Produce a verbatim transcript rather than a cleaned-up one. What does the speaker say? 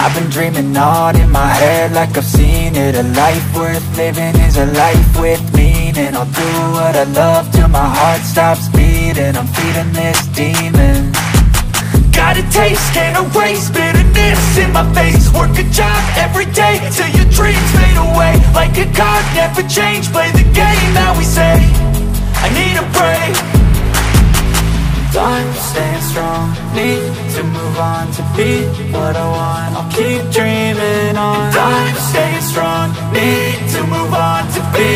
I've been dreaming on in my head like I've seen it. A life worth living is a life with meaning. I'll do what I love till my heart stops beating. I'm feeding this demon. Got a taste, can't erase bitterness in my face. Work a job every day till your dreams fade away. Like a card, never change, play the game that we say. I need a break. I'm staying strong, need to move on to be what I want. I'll keep dreaming on. I'm staying strong, need to move on to be